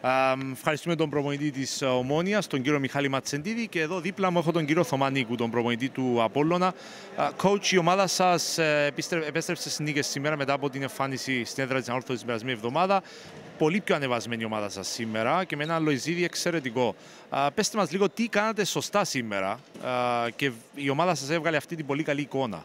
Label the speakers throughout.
Speaker 1: Ευχαριστούμε τον προπονητή της Ομόνοιας, τον κύριο Μιχάλη Ματσεντίδη, και εδώ δίπλα μου έχω τον κύριο Θωμανίκου, τον προπονητή του Απόλλωνα. Coach, η ομάδα σας επέστρεψε στις νίκες σήμερα μετά από την εμφάνιση στην έδρα της Ανόρθωσης την περασμένη εβδομάδα. Πολύ πιο ανεβασμένη η ομάδα σας σήμερα και με ένα Λοϊζίδη εξαιρετικό. Πέστε μας λίγο τι κάνατε σωστά σήμερα και η ομάδα σας έβγαλε αυτή την πολύ καλή εικόνα.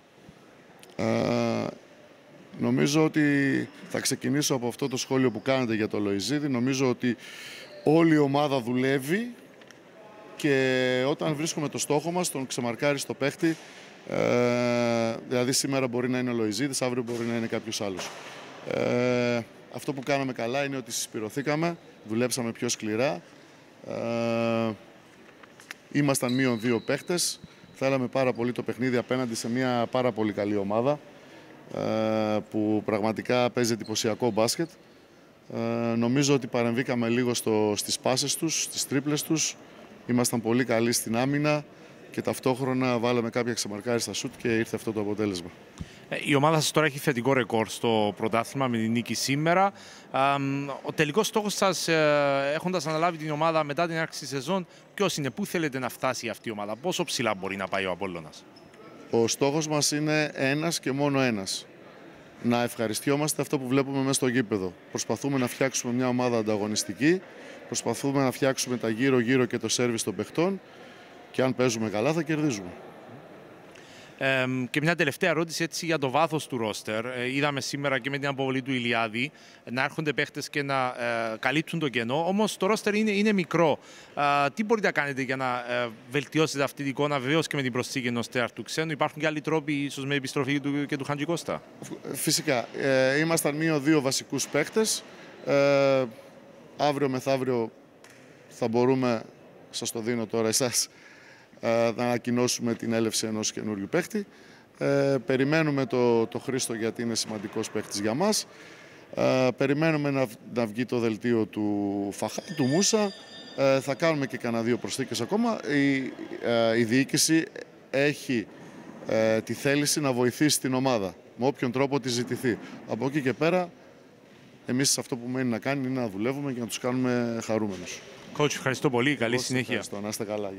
Speaker 2: Νομίζω ότι θα ξεκινήσω από αυτό το σχόλιο που κάνετε για το Λοϊζίδη. Νομίζω ότι όλη η ομάδα δουλεύει και όταν βρίσκουμε το στόχο μας, τον ξεμαρκάρει στο παίχτη, δηλαδή σήμερα μπορεί να είναι ο Λοϊζίδης, αύριο μπορεί να είναι κάποιος άλλος. Αυτό που κάναμε καλά είναι ότι συσπυρωθήκαμε, δουλέψαμε πιο σκληρά. Ήμασταν μείον 2 παίχτες. Θέλαμε πάρα πολύ το παιχνίδι απέναντι σε μια πάρα πολύ καλή ομάδα που πραγματικά παίζει εντυπωσιακό μπάσκετ. Νομίζω ότι παρεμβήκαμε λίγο στις πάσες τους, στις τρίπλες τους. Ήμασταν πολύ καλοί στην άμυνα και ταυτόχρονα βάλαμε κάποια ξεμαρκάριστα σουτ και ήρθε αυτό το αποτέλεσμα.
Speaker 1: Η ομάδα σας τώρα έχει θετικό ρεκόρ στο πρωτάθλημα με την νίκη σήμερα. Ο τελικός στόχος σας, έχοντας αναλάβει την ομάδα μετά την έναρξη της σεζόν, ποιος είναι, πού θέλετε να φτάσει αυτή η ομάδα, πόσο ψηλά μπορεί να πάει ο Απόλλωνας?
Speaker 2: Ο στόχος μας είναι ένας και μόνο ένας. Να ευχαριστιόμαστε αυτό που βλέπουμε μέσα στο γήπεδο. Προσπαθούμε να φτιάξουμε μια ομάδα ανταγωνιστική, προσπαθούμε να φτιάξουμε τα γύρω-γύρω και το σέρβις των παιχτών και αν παίζουμε καλά θα κερδίζουμε.
Speaker 1: Και μια τελευταία ερώτηση έτσι για το βάθος του ρόστερ. Είδαμε σήμερα και με την αποβολή του Ηλιάδη να έρχονται παίχτες και να καλύπτουν το κενό. Όμως το ρόστερ είναι μικρό. Τι μπορείτε να κάνετε για να βελτιώσετε αυτή την εικόνα, βεβαίως και με την προσθήκη ενός τέταρτου ξένου? Υπάρχουν και άλλοι τρόποι, ίσως με επιστροφή και του Χαντζικώστα?
Speaker 2: Φυσικά. Ήμασταν μείον 2 βασικούς παίχτες. Αύριο μεθαύριο θα μπορούμε, σας το δίνω τώρα εσάς, να ανακοινώσουμε την έλευση ενός καινούριου παίχτη. Περιμένουμε το Χρήστο γιατί είναι σημαντικός παίχτης για μας. Περιμένουμε να βγει το δελτίο του Φαχά, του Μούσα. Θα κάνουμε και κανένα 2 προσθήκες ακόμα. Η διοίκηση έχει τη θέληση να βοηθήσει την ομάδα με όποιον τρόπο τη ζητηθεί. Από εκεί και πέρα, εμείς αυτό που μένει να κάνει είναι να δουλεύουμε και να τους κάνουμε χαρούμενους.
Speaker 1: Coach, ευχαριστώ πολύ. Καλή συνέχεια.
Speaker 2: Ευχαριστώ. Να είστε καλά.